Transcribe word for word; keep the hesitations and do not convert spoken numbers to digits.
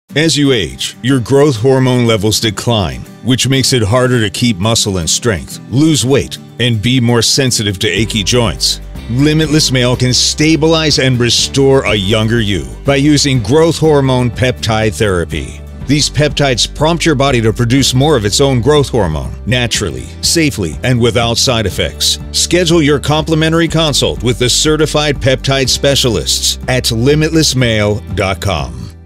As you age, your growth hormone levels decline, which makes it harder to keep muscle and strength, lose weight, and be more sensitive to achy joints. Limitless Male can stabilize and restore a younger you by using growth hormone peptide therapy. These peptides prompt your body to produce more of its own growth hormone, naturally, safely, and without side effects. Schedule your complimentary consult with the certified peptide specialists at limitless male dot com.